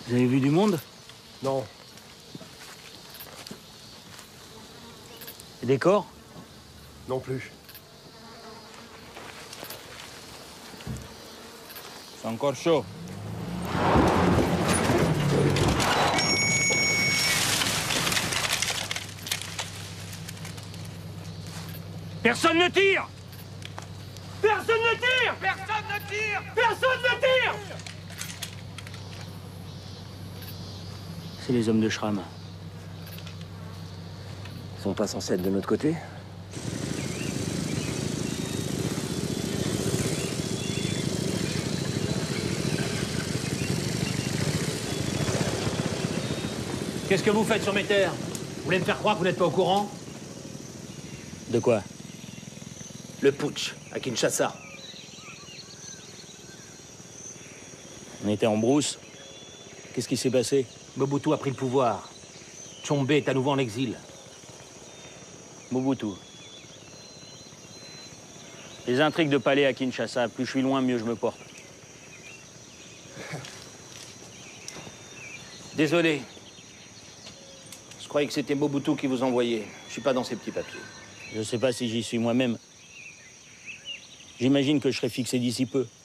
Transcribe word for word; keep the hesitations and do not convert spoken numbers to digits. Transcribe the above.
Vous avez vu du monde? Non. Et des corps? Non plus. C'est encore chaud. Personne ne tire! Personne ne tire! Personne ne tire! Personne ne tire! C'est les hommes de Schramm. Ils sont pas censés être de notre côté? Qu'est-ce que vous faites sur mes terres? Vous voulez me faire croire que vous n'êtes pas au courant? De quoi? Le putsch, à Kinshasa. On était en brousse. Qu'est-ce qui s'est passé? Mobutu a pris le pouvoir. Tshombe est à nouveau en exil. Mobutu. Les intrigues de palais à Kinshasa, plus je suis loin, mieux je me porte. Désolé. Je croyais que c'était Mobutu qui vous envoyait. Je suis pas dans ces petits papiers. Je sais pas si j'y suis moi-même. J'imagine que je serai fixé d'ici peu.